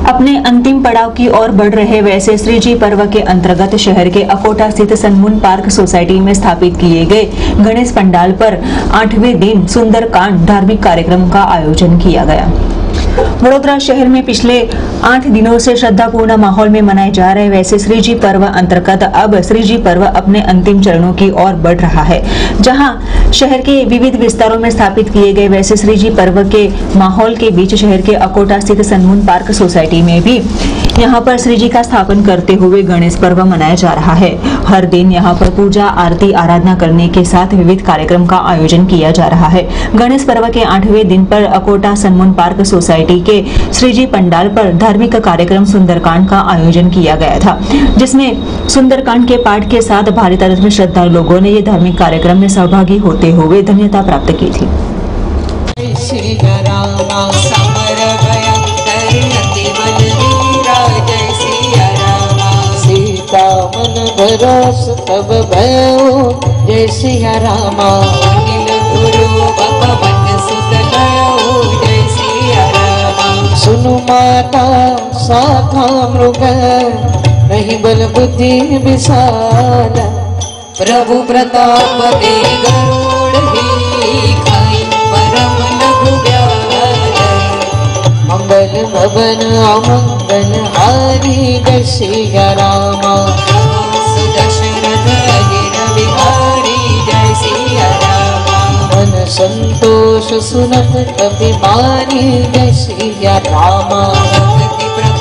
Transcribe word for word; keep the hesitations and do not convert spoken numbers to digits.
अपने अंतिम पड़ाव की ओर बढ़ रहे वैसे श्रीजी पर्व के अंतर्गत शहर के अकोटा स्थित सनमून पार्क सोसाइटी में स्थापित किए गए गणेश पंडाल पर आठवें दिन सुंदरकांड धार्मिक कार्यक्रम का आयोजन किया गया। वडोदरा शहर में पिछले आठ दिनों से श्रद्धापूर्ण माहौल में मनाए जा रहे वैसे श्रीजी पर्व अंतर्गत अब श्रीजी पर्व अपने अंतिम चरणों की ओर बढ़ रहा है। जहां शहर के विविध विस्तारों में स्थापित किए गए वैसे श्रीजी पर्व के माहौल के बीच शहर के अकोटा स्थित सनमून पार्क सोसाइटी में भी यहां पर श्रीजी का स्थापन करते हुए गणेश पर्व मनाया जा रहा है। हर दिन यहां पर पूजा आरती आराधना करने के साथ विविध कार्यक्रम का आयोजन किया जा रहा है। गणेश पर्व के आठवें दिन पर अकोटा सनमून पार्क सोसाइटी के श्रीजी पंडाल पर धार्मिक कार्यक्रम सुंदरकांड का आयोजन किया गया था, जिसमें सुंदरकांड के पाठ के साथ भारी तादाद में श्रद्धालु लोगों ने ये धार्मिक कार्यक्रम में सहभागी होते हुए धन्यता प्राप्त की थी। तब भयो जय सिया रामा सुनु माता साखा मृग नहीं बल बुद्धि विशाल प्रभु प्रताप ते गरुड़ ही खाई परम लघु व्याल मंगल भवन अमंगल हारी जय सिया रामा दशरथ अहिर बिहारी जय सिया रामा मन संतोष सुनत अभिमानी जय सिया रामा भक्ति